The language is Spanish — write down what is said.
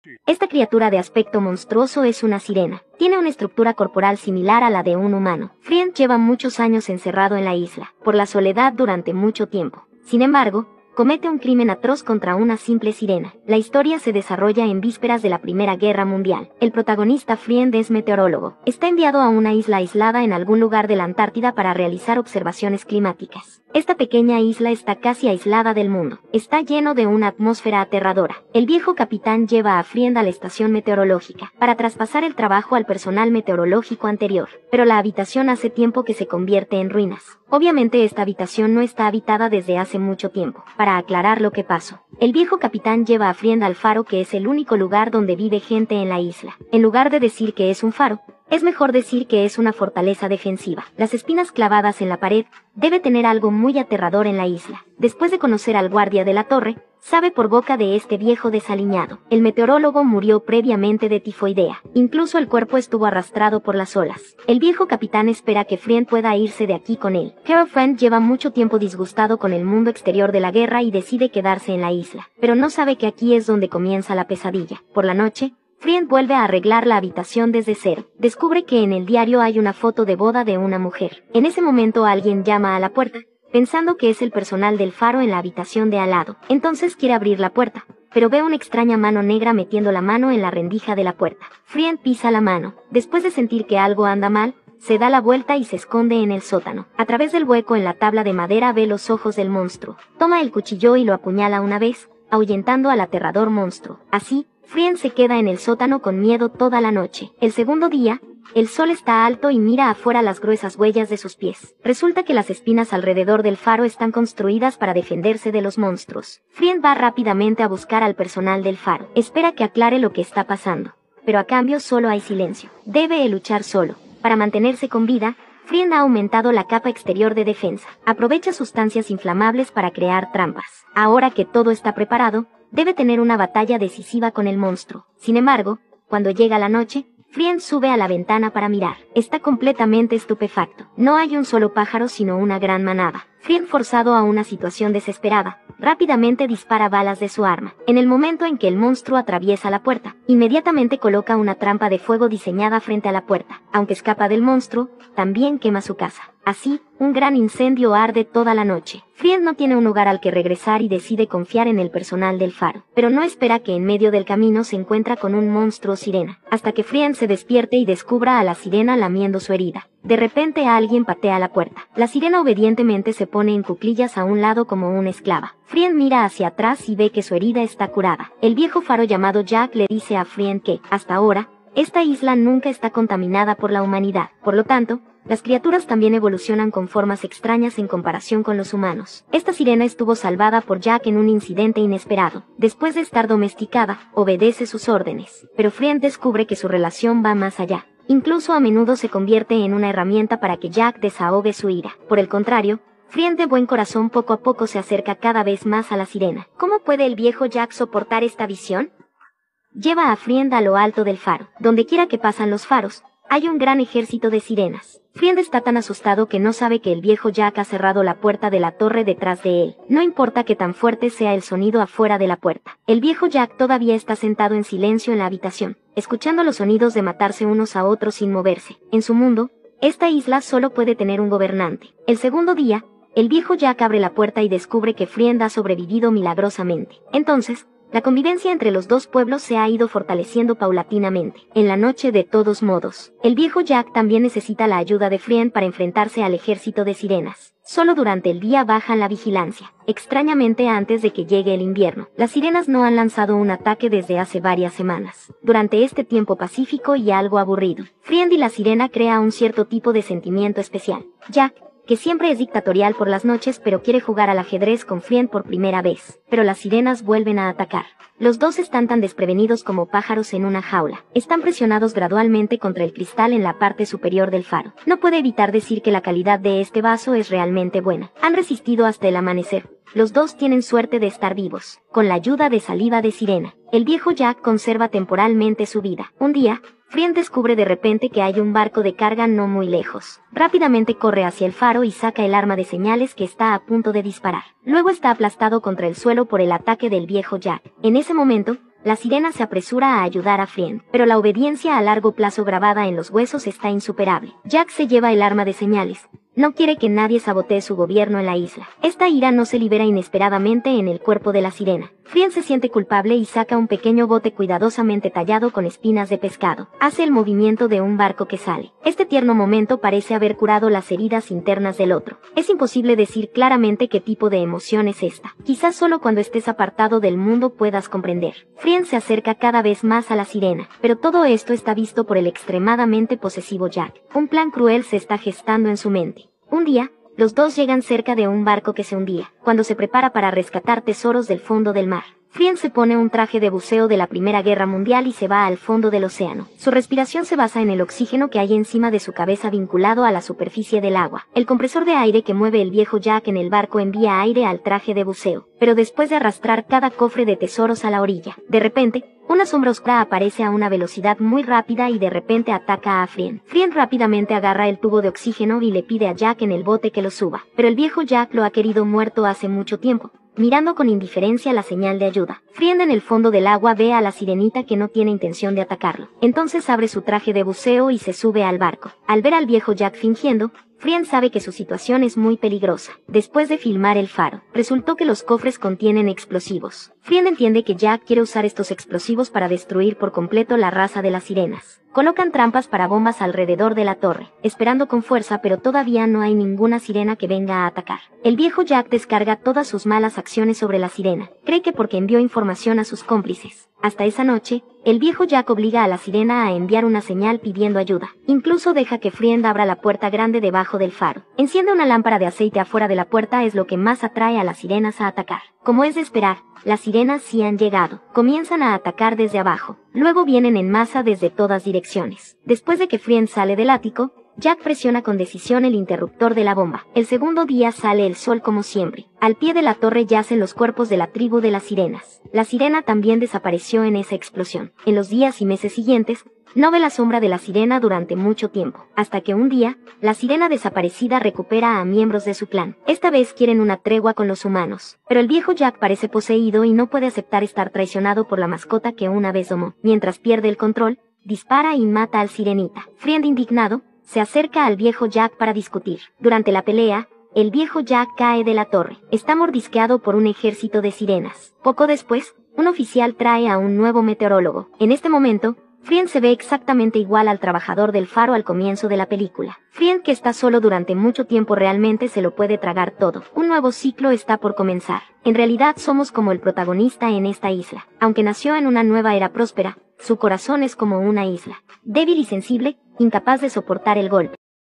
Esta criatura de aspecto monstruoso es una sirena. Tiene una estructura corporal similar a la de un humano. Friend lleva muchos años encerrado en la isla, por la soledad durante mucho tiempo. Sin embargo, comete un crimen atroz contra una simple sirena. La historia se desarrolla en vísperas de la Primera Guerra Mundial. El protagonista Friend es meteorólogo. Está enviado a una isla aislada en algún lugar de la Antártida para realizar observaciones climáticas. Esta pequeña isla está casi aislada del mundo. Está lleno de una atmósfera aterradora. El viejo capitán lleva a Friend a la estación meteorológica para traspasar el trabajo al personal meteorológico anterior. Pero la habitación hace tiempo que se convierte en ruinas. Obviamente esta habitación no está habitada desde hace mucho tiempo. Para aclarar lo que pasó, el viejo capitán lleva a Friend al faro, que es el único lugar donde vive gente en la isla. En lugar de decir que es un faro, es mejor decir que es una fortaleza defensiva. Las espinas clavadas en la pared debe tener algo muy aterrador en la isla. Después de conocer al guardia de la torre, sabe por boca de este viejo desaliñado. El meteorólogo murió previamente de tifoidea. Incluso el cuerpo estuvo arrastrado por las olas. El viejo capitán espera que Friend pueda irse de aquí con él. Pero Friend lleva mucho tiempo disgustado con el mundo exterior de la guerra y decide quedarse en la isla. Pero no sabe que aquí es donde comienza la pesadilla. Por la noche, Friend vuelve a arreglar la habitación desde cero. Descubre que en el diario hay una foto de boda de una mujer. En ese momento alguien llama a la puerta, pensando que es el personal del faro en la habitación de al lado. Entonces quiere abrir la puerta, pero ve una extraña mano negra metiendo la mano en la rendija de la puerta. Friend pisa la mano. Después de sentir que algo anda mal, se da la vuelta y se esconde en el sótano. A través del hueco en la tabla de madera ve los ojos del monstruo. Toma el cuchillo y lo apuñala una vez, ahuyentando al aterrador monstruo. Así, Friend se queda en el sótano con miedo toda la noche. El segundo día, el sol está alto y mira afuera las gruesas huellas de sus pies. Resulta que las espinas alrededor del faro están construidas para defenderse de los monstruos. Friend va rápidamente a buscar al personal del faro. Espera que aclare lo que está pasando, pero a cambio solo hay silencio. Debe luchar solo. Para mantenerse con vida, Friend ha aumentado la capa exterior de defensa. Aprovecha sustancias inflamables para crear trampas. Ahora que todo está preparado, debe tener una batalla decisiva con el monstruo. Sin embargo, cuando llega la noche, Friend sube a la ventana para mirar. Está completamente estupefacto. No hay un solo pájaro sino una gran manada. Friend, forzado a una situación desesperada, rápidamente dispara balas de su arma. En el momento en que el monstruo atraviesa la puerta, inmediatamente coloca una trampa de fuego diseñada frente a la puerta. Aunque escapa del monstruo, también quema su casa. Así, un gran incendio arde toda la noche. Friend no tiene un lugar al que regresar y decide confiar en el personal del faro. Pero no espera que en medio del camino se encuentra con un monstruo sirena, hasta que Friend se despierte y descubra a la sirena lamiendo su herida. De repente alguien patea la puerta. La sirena obedientemente se pone en cuclillas a un lado como una esclava. Friend mira hacia atrás y ve que su herida está curada. El viejo faro llamado Jack le dice a Friend que, hasta ahora, esta isla nunca está contaminada por la humanidad. Por lo tanto, las criaturas también evolucionan con formas extrañas en comparación con los humanos. Esta sirena estuvo salvada por Jack en un incidente inesperado. Después de estar domesticada, obedece sus órdenes. Pero Friend descubre que su relación va más allá. Incluso a menudo se convierte en una herramienta para que Jack desahogue su ira. Por el contrario, Friend de buen corazón poco a poco se acerca cada vez más a la sirena. ¿Cómo puede el viejo Jack soportar esta visión? Lleva a Friend a lo alto del faro. Donde quiera que pasan los faros, hay un gran ejército de sirenas. Friend está tan asustado que no sabe que el viejo Jack ha cerrado la puerta de la torre detrás de él. No importa que tan fuerte sea el sonido afuera de la puerta. El viejo Jack todavía está sentado en silencio en la habitación, escuchando los sonidos de matarse unos a otros sin moverse. En su mundo, esta isla solo puede tener un gobernante. El segundo día, el viejo Jack abre la puerta y descubre que Friend ha sobrevivido milagrosamente. Entonces, la convivencia entre los dos pueblos se ha ido fortaleciendo paulatinamente. En la noche, de todos modos, el viejo Jack también necesita la ayuda de Friend para enfrentarse al ejército de sirenas. Solo durante el día bajan la vigilancia. Extrañamente, antes de que llegue el invierno, las sirenas no han lanzado un ataque desde hace varias semanas. Durante este tiempo pacífico y algo aburrido, Friend y la sirena crean un cierto tipo de sentimiento especial. Jack, que siempre es dictatorial por las noches, pero quiere jugar al ajedrez con Friend por primera vez. Pero las sirenas vuelven a atacar. Los dos están tan desprevenidos como pájaros en una jaula. Están presionados gradualmente contra el cristal en la parte superior del faro. No puede evitar decir que la calidad de este vaso es realmente buena. Han resistido hasta el amanecer. Los dos tienen suerte de estar vivos, con la ayuda de saliva de sirena. El viejo Jack conserva temporalmente su vida. Un día, Friend descubre de repente que hay un barco de carga no muy lejos. Rápidamente corre hacia el faro y saca el arma de señales que está a punto de disparar. Luego está aplastado contra el suelo por el ataque del viejo Jack. En ese momento, La sirena se apresura a ayudar a Friend, pero la obediencia a largo plazo grabada en los huesos está insuperable. Jack se lleva el arma de señales. No quiere que nadie sabotee su gobierno en la isla. Esta ira no se libera inesperadamente en el cuerpo de la sirena. Friend se siente culpable y saca un pequeño bote cuidadosamente tallado con espinas de pescado. Hace el movimiento de un barco que sale. Este tierno momento parece haber curado las heridas internas del otro. Es imposible decir claramente qué tipo de emoción es esta. Quizás solo cuando estés apartado del mundo puedas comprender. Friend se acerca cada vez más a la sirena, pero todo esto está visto por el extremadamente posesivo Jack. Un plan cruel se está gestando en su mente. Un día, los dos llegan cerca de un barco que se hundía, cuando se prepara para rescatar tesoros del fondo del mar. Friend se pone un traje de buceo de la Primera Guerra Mundial y se va al fondo del océano. Su respiración se basa en el oxígeno que hay encima de su cabeza vinculado a la superficie del agua. El compresor de aire que mueve el viejo Jack en el barco envía aire al traje de buceo, pero después de arrastrar cada cofre de tesoros a la orilla, de repente, una sombra oscura aparece a una velocidad muy rápida y de repente ataca a Friend. Friend rápidamente agarra el tubo de oxígeno y le pide a Jack en el bote que lo suba, pero el viejo Jack lo ha querido muerto hace mucho tiempo, mirando con indiferencia la señal de ayuda. Friend en el fondo del agua ve a la sirenita que no tiene intención de atacarlo. Entonces abre su traje de buceo y se sube al barco. Al ver al viejo Jack fingiendo, Friend sabe que su situación es muy peligrosa. Después de filmar el faro, resultó que los cofres contienen explosivos. Friend entiende que Jack quiere usar estos explosivos para destruir por completo la raza de las sirenas. Colocan trampas para bombas alrededor de la torre, esperando con fuerza, pero todavía no hay ninguna sirena que venga a atacar. El viejo Jack descarga todas sus malas acciones sobre la sirena. Cree que porque envió información a sus cómplices. Hasta esa noche, el viejo Jack obliga a la sirena a enviar una señal pidiendo ayuda. Incluso deja que Friend abra la puerta grande debajo del faro. Enciende una lámpara de aceite afuera de la puerta, es lo que más atrae a las sirenas a atacar. Como es de esperar, las sirenas sí han llegado. Comienzan a atacar desde abajo. Luego vienen en masa desde todas direcciones. Después de que Friend sale del ático, Jack presiona con decisión el interruptor de la bomba. El segundo día sale el sol como siempre. Al pie de la torre yacen los cuerpos de la tribu de las sirenas. La sirena también desapareció en esa explosión. En los días y meses siguientes, no ve la sombra de la sirena durante mucho tiempo, hasta que un día, la sirena desaparecida recupera a miembros de su clan. Esta vez quieren una tregua con los humanos, pero el viejo Jack parece poseído y no puede aceptar estar traicionado por la mascota que una vez domó. Mientras pierde el control, dispara y mata al sirenita. Friend, indignado, se acerca al viejo Jack para discutir. Durante la pelea, el viejo Jack cae de la torre. Está mordisqueado por un ejército de sirenas. Poco después, un oficial trae a un nuevo meteorólogo. En este momento, Friend se ve exactamente igual al trabajador del faro al comienzo de la película. Friend, que está solo durante mucho tiempo, realmente se lo puede tragar todo. Un nuevo ciclo está por comenzar. En realidad somos como el protagonista en esta isla. Aunque nació en una nueva era próspera, su corazón es como una isla, débil y sensible, incapaz de soportar el golpe.